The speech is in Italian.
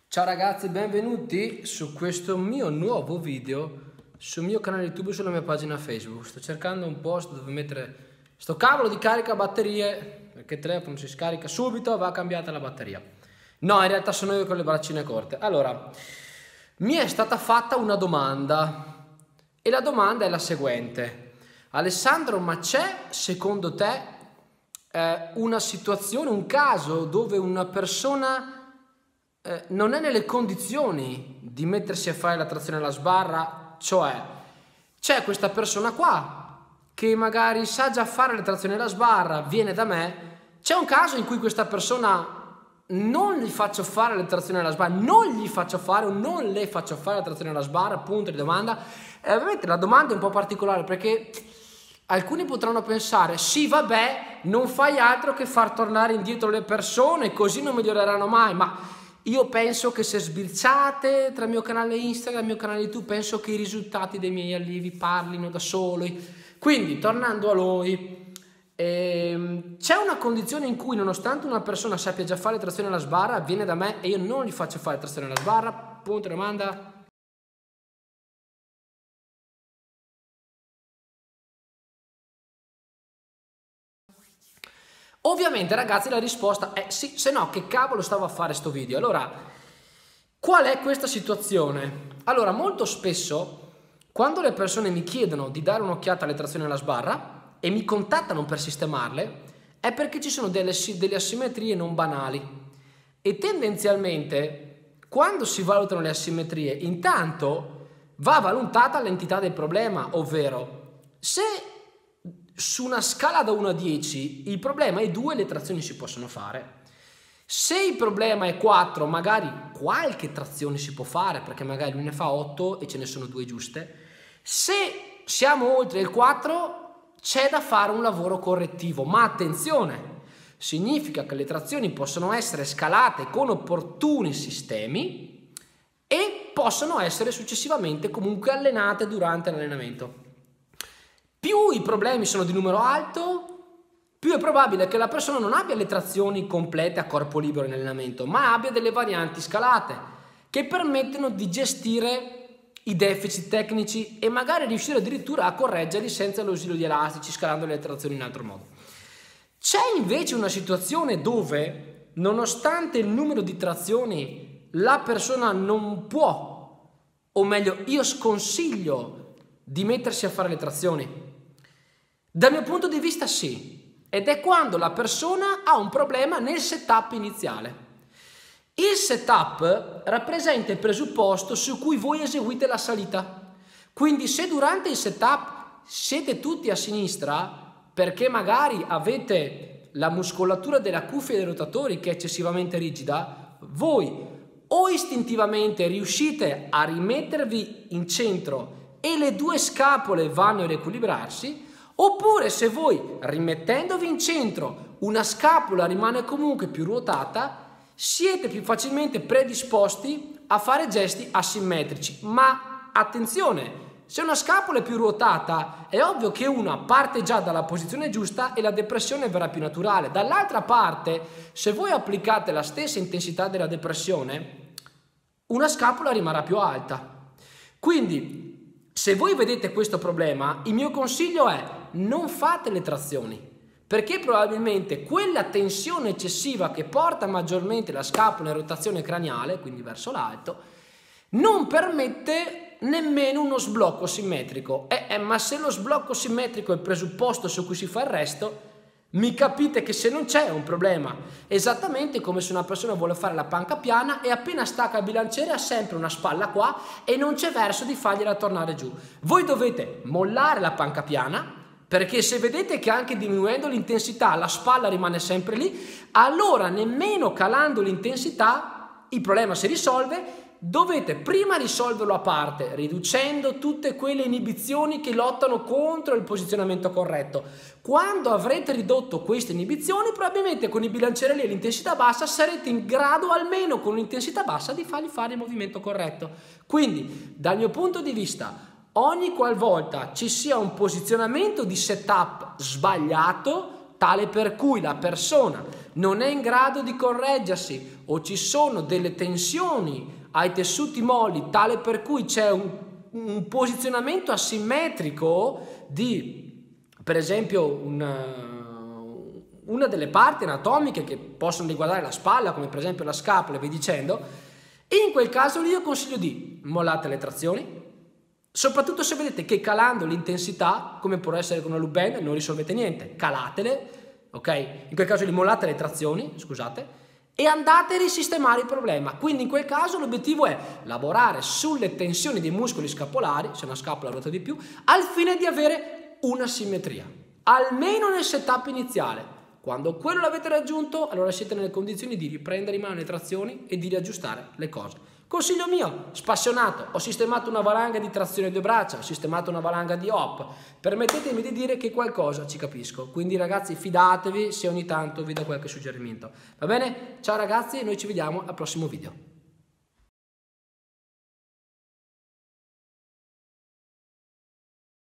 Ciao ragazzi, benvenuti su questo mio nuovo video sul mio canale YouTube e sulla mia pagina Facebook. Sto cercando un posto dove mettere sto cavolo di carica batterie, perché il telefono si scarica subito, va cambiata la batteria. No, in realtà sono io con le braccine corte. Allora, mi è stata fatta una domanda e la domanda è la seguente. Alessandro, ma c'è secondo te una situazione, un caso dove una persona non è nelle condizioni di mettersi a fare la trazione alla sbarra? Cioè c'è questa persona qua che magari sa già fare la trazione alla sbarra, viene da me, c'è un caso in cui questa persona non gli faccio fare la trazione alla sbarra, non gli faccio fare o non le faccio fare la trazione alla sbarra, punto di domanda. E ovviamente la domanda è un po' particolare perché alcuni potranno pensare, sì vabbè, non fai altro che far tornare indietro le persone, così non miglioreranno mai, ma io penso che se sbirciate tra il mio canale Instagram e il mio canale YouTube, penso che i risultati dei miei allievi parlino da soli. Quindi, tornando a lui, c'è una condizione in cui nonostante una persona sappia già fare trazione alla sbarra, viene da me e io non gli faccio fare trazione alla sbarra, punto di domanda. Ovviamente ragazzi la risposta è sì, se no che cavolo stavo a fare sto video? Allora, qual è questa situazione? Allora, molto spesso quando le persone mi chiedono di dare un'occhiata alle trazioni alla sbarra e mi contattano per sistemarle, è perché ci sono delle asimmetrie non banali e tendenzialmente quando si valutano le asimmetrie intanto va valutata l'entità del problema, ovvero se su una scala da 1 a 10 il problema è 2, le trazioni si possono fare. Se il problema è 4, magari qualche trazione si può fare perché magari lui ne fa 8 e ce ne sono 2 giuste. Se siamo oltre il 4 c'è da fare un lavoro correttivo, ma attenzione, significa che le trazioni possono essere scalate con opportuni sistemi e possono essere successivamente comunque allenate durante l'allenamento. Più i problemi sono di numero alto, più è probabile che la persona non abbia le trazioni complete a corpo libero in allenamento, ma abbia delle varianti scalate che permettono di gestire i deficit tecnici e magari riuscire addirittura a correggerli senza l'ausilio di elastici, scalando le trazioni in altro modo. C'è invece una situazione dove, nonostante il numero di trazioni, la persona non può, o meglio, io sconsiglio di mettersi a fare le trazioni. Dal mio punto di vista sì, ed è quando la persona ha un problema nel setup iniziale. Il setup rappresenta il presupposto su cui voi eseguite la salita. Quindi se durante il setup siete tutti a sinistra perché magari avete la muscolatura della cuffia dei rotatori che è eccessivamente rigida, voi o istintivamente riuscite a rimettervi in centro e le 2 scapole vanno a riequilibrarsi, oppure se voi rimettendovi in centro una scapola rimane comunque più ruotata, siete più facilmente predisposti a fare gesti asimmetrici. Ma attenzione, se una scapola è più ruotata è ovvio che una parte già dalla posizione giusta e la depressione verrà più naturale. Dall'altra parte, se voi applicate la stessa intensità della depressione, una scapola rimarrà più alta. Quindi se voi vedete questo problema, il mio consiglio è non fate le trazioni, perché probabilmente quella tensione eccessiva che porta maggiormente la scapola in rotazione craniale, quindi verso l'alto, non permette nemmeno uno sblocco simmetrico. Ma se lo sblocco simmetrico è il presupposto su cui si fa il resto, mi capite che se non c'è un problema, esattamente come se una persona vuole fare la panca piana e appena stacca il bilanciere ha sempre una spalla qua e non c'è verso di fargliela tornare giù. Voi dovete mollare la panca piana, perché se vedete che anche diminuendo l'intensità la spalla rimane sempre lì, allora nemmeno calando l'intensità il problema si risolve. Dovete prima risolverlo a parte, riducendo tutte quelle inibizioni che lottano contro il posizionamento corretto. Quando avrete ridotto queste inibizioni, probabilmente con i bilancieri e l'intensità bassa sarete in grado, almeno con l'intensità bassa, di fargli fare il movimento corretto. Quindi, dal mio punto di vista, ogni qualvolta ci sia un posizionamento di setup sbagliato, tale per cui la persona non è in grado di correggersi o ci sono delle tensioni ai tessuti molli tale per cui c'è un posizionamento asimmetrico di, per esempio, una delle parti anatomiche che possono riguardare la spalla, come per esempio la scapola e via dicendo, in quel caso lì io consiglio di mollate le trazioni, soprattutto se vedete che calando l'intensità, come può essere con una loop band, non risolvete niente, calatele, ok? In quel caso lì mollate le trazioni, scusate, e andate a risistemare il problema. Quindi in quel caso l'obiettivo è lavorare sulle tensioni dei muscoli scapolari, se una scapola ruota di più, al fine di avere una simmetria, almeno nel setup iniziale. Quando quello l'avete raggiunto, allora siete nelle condizioni di riprendere in mano le trazioni e di riaggiustare le cose. Consiglio mio, spassionato, ho sistemato una valanga di trazione a 2 braccia, ho sistemato una valanga di hop, permettetemi di dire che qualcosa ci capisco, quindi ragazzi fidatevi se ogni tanto vi do qualche suggerimento. Va bene? Ciao ragazzi e noi ci vediamo al prossimo video.